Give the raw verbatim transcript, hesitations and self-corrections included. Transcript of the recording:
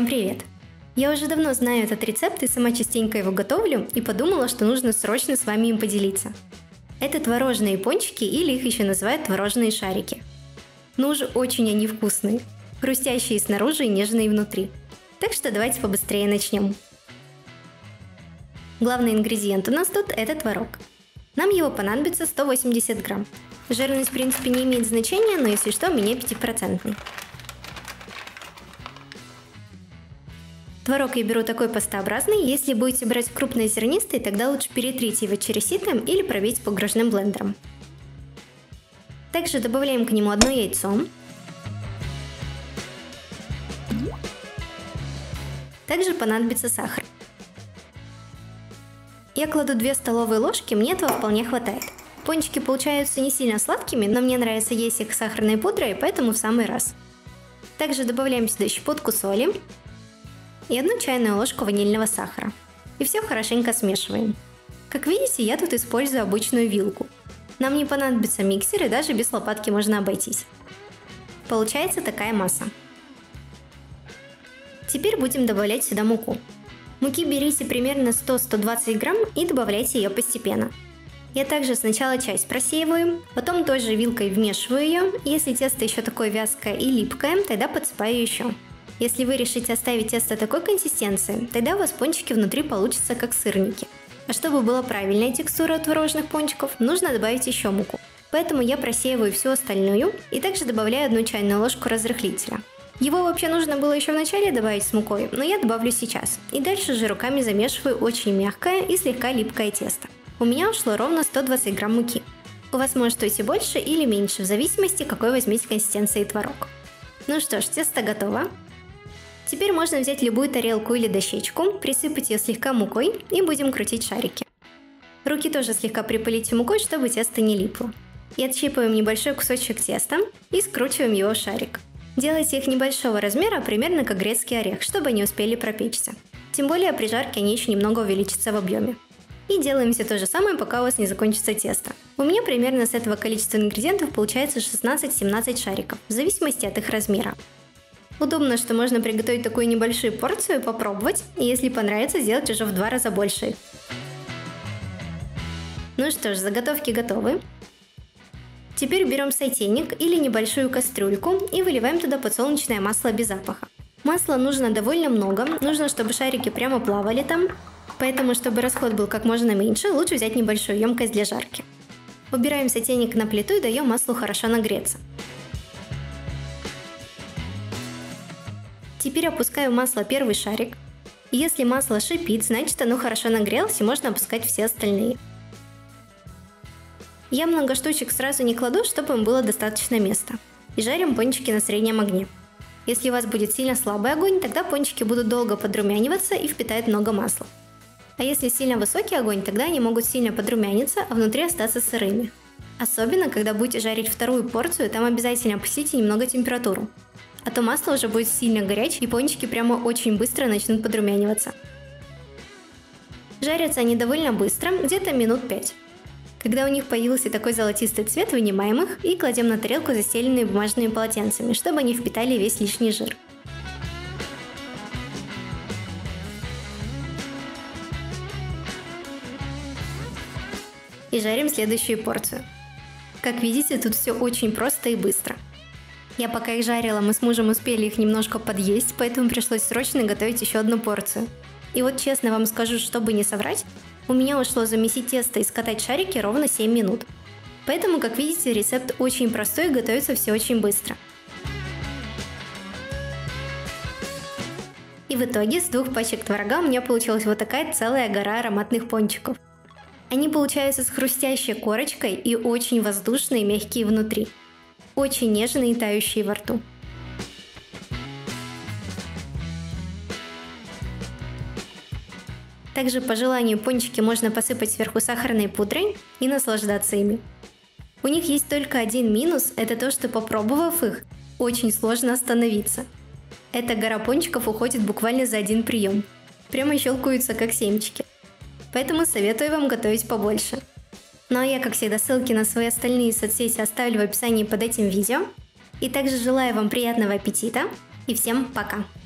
Всем привет! Я уже давно знаю этот рецепт и сама частенько его готовлю, и подумала, что нужно срочно с вами им поделиться. Это творожные пончики, или их еще называют творожные шарики. Ну уж очень они вкусные, хрустящие снаружи и нежные внутри. Так что давайте побыстрее начнем. Главный ингредиент у нас тут – это творог. Нам его понадобится сто восемьдесят грамм. Жирность в принципе не имеет значения, но если что, у меня пятипроцентный. Творог я беру такой пастообразный. Если будете брать крупнозернистый, тогда лучше перетрите его через сито или пробейте погружным блендером. Также добавляем к нему одно яйцо. Также понадобится сахар. Я кладу две столовые ложки, мне этого вполне хватает. Пончики получаются не сильно сладкими, но мне нравится есть их с сахарной пудрой, поэтому в самый раз. Также добавляем сюда щепотку соли и одну чайную ложку ванильного сахара. И все хорошенько смешиваем. Как видите, я тут использую обычную вилку. Нам не понадобится миксер, и даже без лопатки можно обойтись. Получается такая масса. Теперь будем добавлять сюда муку. Муки берите примерно сто — сто двадцать грамм и добавляйте ее постепенно. Я также сначала часть просеиваю, потом той же вилкой вмешиваю ее. Если тесто еще такое вязкое и липкое, тогда подсыпаю еще. Если вы решите оставить тесто такой консистенции, тогда у вас пончики внутри получатся как сырники. А чтобы была правильная текстура творожных пончиков, нужно добавить еще муку. Поэтому я просеиваю всю остальную и также добавляю одну чайную ложку разрыхлителя. Его вообще нужно было еще в начале добавить с мукой, но я добавлю сейчас. И дальше же руками замешиваю очень мягкое и слегка липкое тесто. У меня ушло ровно сто двадцать грамм муки. У вас может уйти больше или меньше, в зависимости, какой возьмите консистенции творог. Ну что ж, тесто готово. Теперь можно взять любую тарелку или дощечку, присыпать ее слегка мукой и будем крутить шарики. Руки тоже слегка припылите мукой, чтобы тесто не липло. И отщипываем небольшой кусочек теста и скручиваем его в шарик. Делайте их небольшого размера, примерно как грецкий орех, чтобы они успели пропечься. Тем более при жарке они еще немного увеличатся в объеме. И делаем все то же самое, пока у вас не закончится тесто. У меня примерно с этого количества ингредиентов получается шестнадцать — семнадцать шариков, в зависимости от их размера. Удобно, что можно приготовить такую небольшую порцию, попробовать, и если понравится, сделать уже в два раза больше. Ну что ж, заготовки готовы. Теперь берем сотейник или небольшую кастрюльку и выливаем туда подсолнечное масло без запаха. Масла нужно довольно много, нужно, чтобы шарики прямо плавали там, поэтому, чтобы расход был как можно меньше, лучше взять небольшую емкость для жарки. Убираем сотейник на плиту и даем маслу хорошо нагреться. Теперь опускаю в масло первый шарик. Если масло шипит, значит оно хорошо нагрелось и можно опускать все остальные. Я много штучек сразу не кладу, чтобы им было достаточно места. И жарим пончики на среднем огне. Если у вас будет сильно слабый огонь, тогда пончики будут долго подрумяниваться и впитают много масла. А если сильно высокий огонь, тогда они могут сильно подрумяниться, а внутри остаться сырыми. Особенно, когда будете жарить вторую порцию, там обязательно опустите немного температуру. А то масло уже будет сильно горячее, и пончики прямо очень быстро начнут подрумяниваться. Жарятся они довольно быстро, где-то минут пять. Когда у них появился такой золотистый цвет, вынимаем их и кладем на тарелку, застеленную бумажными полотенцами, чтобы они впитали весь лишний жир. И жарим следующую порцию. Как видите, тут все очень просто и быстро. Я пока их жарила, мы с мужем успели их немножко подъесть, поэтому пришлось срочно готовить еще одну порцию. И вот честно вам скажу, чтобы не соврать, у меня ушло замесить тесто и скатать шарики ровно семь минут. Поэтому, как видите, рецепт очень простой и готовится все очень быстро. И в итоге с двух пачек творога у меня получилась вот такая целая гора ароматных пончиков. Они получаются с хрустящей корочкой и очень воздушные и мягкие внутри. Очень нежные и тающие во рту. Также по желанию пончики можно посыпать сверху сахарной пудрой и наслаждаться ими. У них есть только один минус, это то, что попробовав их, очень сложно остановиться. Эта гора пончиков уходит буквально за один прием. Прямо щелкаются как семечки. Поэтому советую вам готовить побольше. Ну а я, как всегда, ссылки на свои остальные соцсети оставлю в описании под этим видео. И также желаю вам приятного аппетита и всем пока!